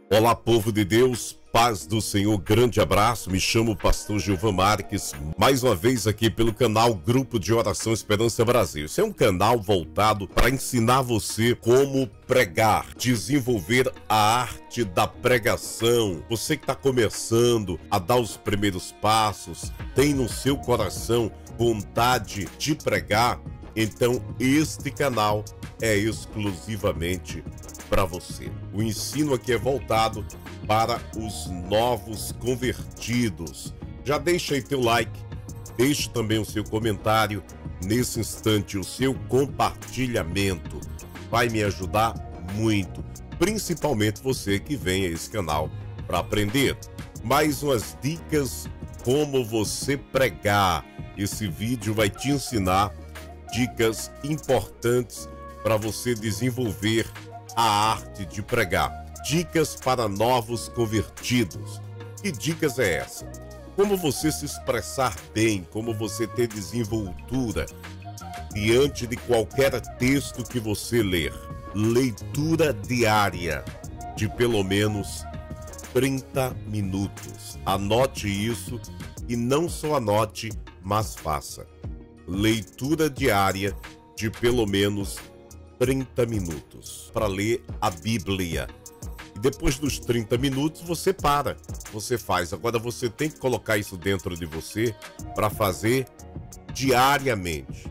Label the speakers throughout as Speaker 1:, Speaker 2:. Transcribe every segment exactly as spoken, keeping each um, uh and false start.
Speaker 1: Olá, povo de Deus, paz do Senhor, grande abraço. Me chamo Pastor Gilvan Marques, mais uma vez aqui pelo canal Grupo de Oração Esperança Brasil. Esse é um canal voltado para ensinar você como pregar, desenvolver a arte da pregação. Você que está começando a dar os primeiros passos, tem no seu coração vontade de pregar, então este canal é exclusivamente para você. O ensino aqui é voltado para os novos convertidos. Já deixa aí teu like, deixe também o seu comentário, nesse instante o seu compartilhamento. Vai me ajudar muito, principalmente você que vem a esse canal para aprender. Mais umas dicas como você pregar. Esse vídeo vai te ensinar dicas importantes para você desenvolver a arte de pregar. Dicas para novos convertidos. Que dicas é essa? Como você se expressar bem, como você ter desenvoltura diante de qualquer texto que você ler. Leitura diária de pelo menos trinta minutos. Anote isso e não só anote, mas faça. Leitura diária de pelo menos trinta minutos para ler a Bíblia. E depois dos trinta minutos você para, você faz. Agora você tem que colocar isso dentro de você para fazer diariamente.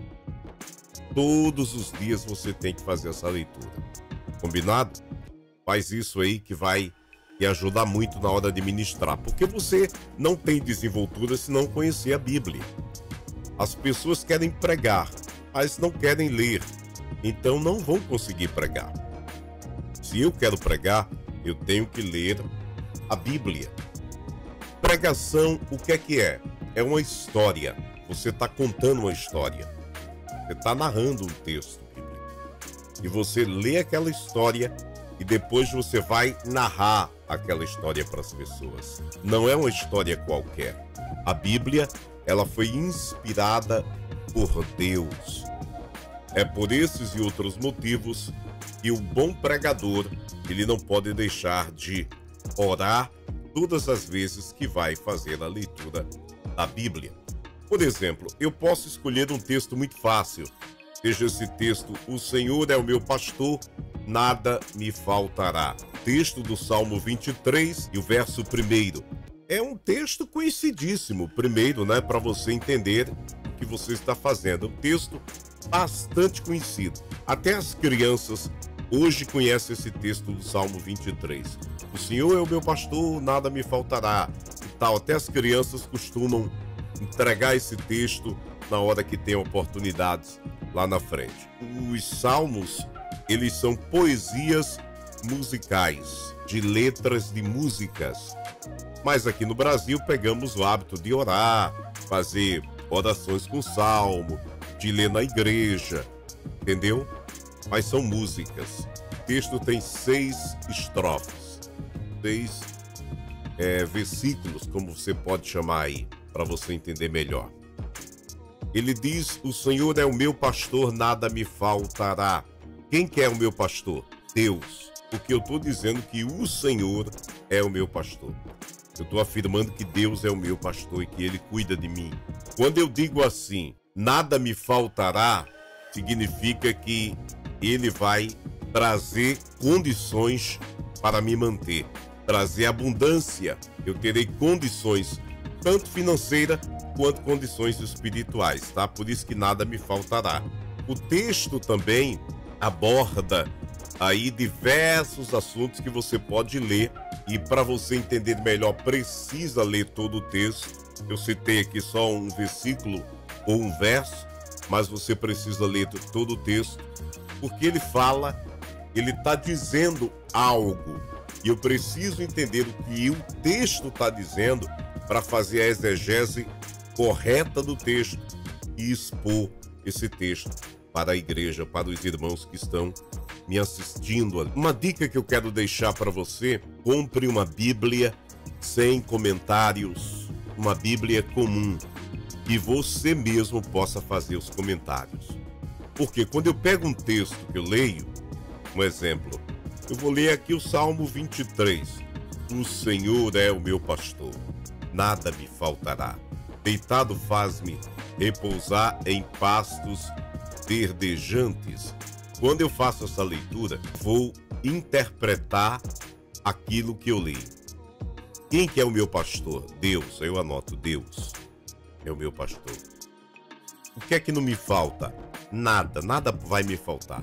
Speaker 1: Todos os dias você tem que fazer essa leitura. Combinado? Faz isso aí que vai te ajudar muito na hora de ministrar, porque você não tem desenvoltura se não conhecer a Bíblia. As pessoas querem pregar, mas não querem ler. Então não vão conseguir pregar. Se eu quero pregar, eu tenho que ler a Bíblia. Pregação, o que é que é? É uma história. Você está contando uma história. Você está narrando um texto bíblico. E você lê aquela história e depois você vai narrar aquela história para as pessoas. Não é uma história qualquer. A Bíblia, ela foi inspirada por Deus. É por esses e outros motivos que o bom pregador, ele não pode deixar de orar todas as vezes que vai fazer a leitura da Bíblia. Por exemplo, eu posso escolher um texto muito fácil. Seja esse texto: o Senhor é o meu pastor, nada me faltará. Texto do Salmo vinte e três e o verso primeiro. É um texto conhecidíssimo, primeiro, né, para você entender o que você está fazendo. Um texto bastante conhecido. Até as crianças hoje conhecem esse texto do Salmo vinte e três. O Senhor é o meu pastor, nada me faltará. E tal. Até as crianças costumam entregar esse texto na hora que tem oportunidades lá na frente. Os salmos, eles são poesias musicais, de letras de músicas. Mas aqui no Brasil pegamos o hábito de orar, fazer orações com salmo, de ler na igreja, entendeu? Mas são músicas. O texto tem seis estrofes, seis é, versículos, como você pode chamar aí, para você entender melhor. Ele diz: o Senhor é o meu pastor, nada me faltará. Quem que é o meu pastor? Deus. Porque eu estou dizendo que o Senhor é o meu pastor. Eu estou afirmando que Deus é o meu pastor e que Ele cuida de mim. Quando eu digo assim, nada me faltará, significa que Ele vai trazer condições para me manter, trazer abundância. Eu terei condições, tanto financeiras quanto condições espirituais, tá? Por isso que nada me faltará. O texto também aborda aí diversos assuntos que você pode ler, e para você entender melhor precisa ler todo o texto. Eu citei aqui só um versículo ou um verso, mas você precisa ler todo o texto, porque ele fala, ele está dizendo algo, e eu preciso entender o que o texto está dizendo para fazer a exegese correta do texto e expor esse texto para a igreja, para os irmãos que estão me assistindo. Uma dica que eu quero deixar para você: compre uma Bíblia sem comentários, uma Bíblia comum, que você mesmo possa fazer os comentários. Porque quando eu pego um texto que eu leio, um exemplo, eu vou ler aqui o Salmo vinte e três. O Senhor é o meu pastor, nada me faltará. Deitado faz-me repousar em pastos verdejantes. Quando eu faço essa leitura, vou interpretar aquilo que eu leio. Quem que é o meu pastor? Deus. Eu anoto, Deus é o meu pastor. O que é que não me falta? Nada, nada vai me faltar.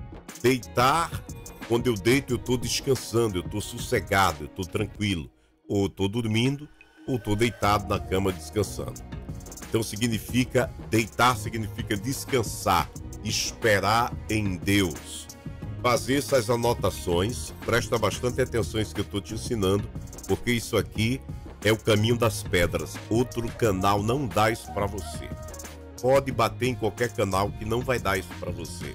Speaker 1: Deitar, quando eu deito eu estou descansando, eu estou sossegado, eu estou tranquilo. Ou estou dormindo, ou estou deitado na cama descansando. Então significa, deitar significa descansar, esperar em Deus. Fazer essas anotações, presta bastante atenção nisso que eu estou te ensinando, porque isso aqui é o caminho das pedras. Outro canal não dá isso para você. Pode bater em qualquer canal que não vai dar isso para você.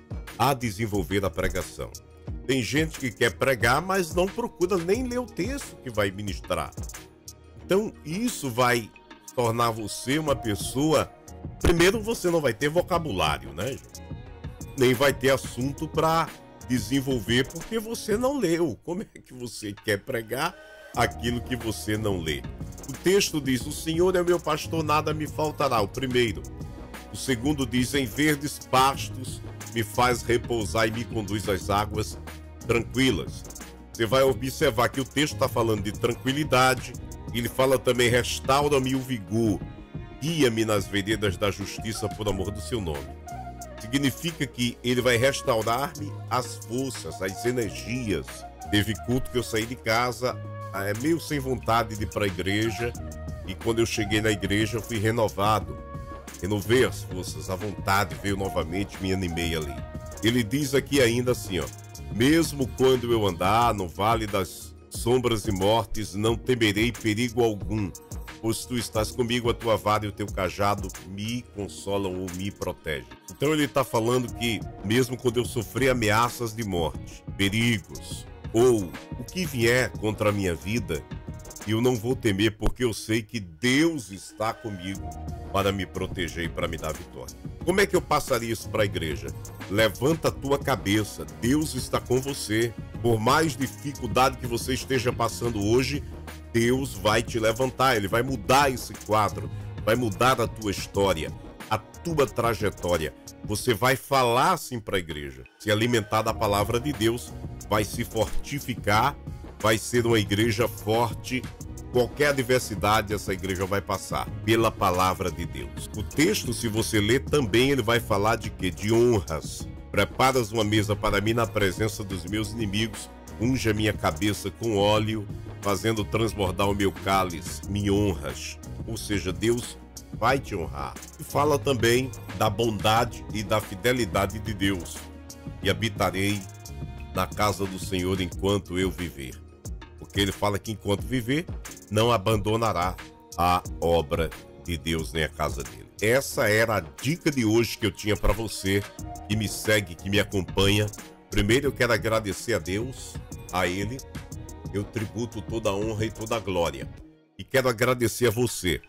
Speaker 1: A desenvolver a pregação. Tem gente que quer pregar, mas não procura nem ler o texto que vai ministrar. Então, isso vai tornar você uma pessoa... Primeiro, você não vai ter vocabulário, né, gente? Nem vai ter assunto para desenvolver, porque você não leu. Como é que você quer pregar aquilo que você não lê? O texto diz, o Senhor é meu pastor, nada me faltará. O primeiro. O segundo diz, em verdes pastos me faz repousar e me conduz às águas tranquilas. Você vai observar que o texto está falando de tranquilidade. Ele fala também, restaura-me o vigor, guia-me nas veredas da justiça por amor do seu nome. Significa que ele vai restaurar-me as forças, as energias. Teve culto que eu saí de casa, é, meio sem vontade de ir para a igreja, e quando eu cheguei na igreja eu fui renovado. Renovei as forças, a vontade veio novamente, me animei ali. Ele diz aqui ainda assim, ó, mesmo quando eu andar no vale das sombras e mortes, não temerei perigo algum, pois tu estás comigo, a tua vara e o teu cajado me consolam ou me protegem. Então ele está falando que mesmo quando eu sofrer ameaças de morte, perigos, ou o que vier contra a minha vida, eu não vou temer, porque eu sei que Deus está comigo para me proteger e para me dar vitória. Como é que eu passaria isso para a igreja? Levanta a tua cabeça, Deus está com você. Por mais dificuldade que você esteja passando hoje, Deus vai te levantar, Ele vai mudar esse quadro, vai mudar a tua história, a tua trajetória. Você vai falar assim para a igreja, se alimentar da palavra de Deus, vai se fortificar, vai ser uma igreja forte. Qualquer adversidade essa igreja vai passar pela palavra de Deus. O texto, se você ler também, ele vai falar de quê? De honras. Preparas uma mesa para mim na presença dos meus inimigos, unge a minha cabeça com óleo, fazendo transbordar o meu cálice, me honras. Ou seja, Deus vai te honrar. E fala também da bondade e da fidelidade de Deus. E habitarei na casa do Senhor enquanto eu viver. Porque ele fala que enquanto viver, não abandonará a obra de Deus nem a casa dele. Essa era a dica de hoje que eu tinha para você que me segue, que me acompanha. Primeiro eu quero agradecer a Deus, a Ele. Eu tributo toda a honra e toda a glória. E quero agradecer a você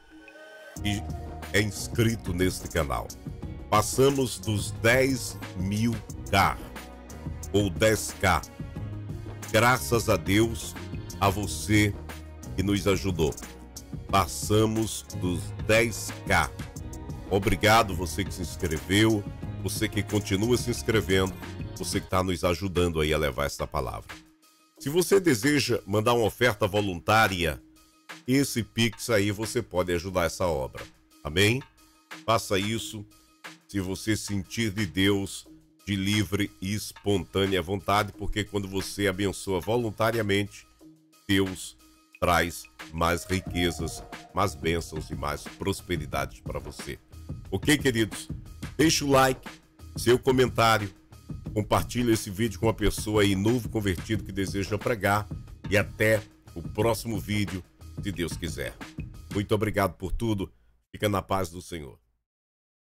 Speaker 1: que é inscrito neste canal. Passamos dos dez mil K ou dez K. Graças a Deus, a você que nos ajudou. Passamos dos dez K. Obrigado você que se inscreveu, você que continua se inscrevendo, você que está nos ajudando aí a levar essa palavra. Se você deseja mandar uma oferta voluntária, esse Pix aí você pode ajudar essa obra. Amém? Faça isso se você sentir de Deus de livre e espontânea vontade, porque quando você abençoa voluntariamente, Deus traz mais riquezas, mais bênçãos e mais prosperidades para você. Ok, queridos? Deixa o like, seu comentário, compartilhe esse vídeo com uma pessoa aí novo convertido que deseja pregar e até o próximo vídeo, se Deus quiser. Muito obrigado por tudo. Fica na paz do Senhor.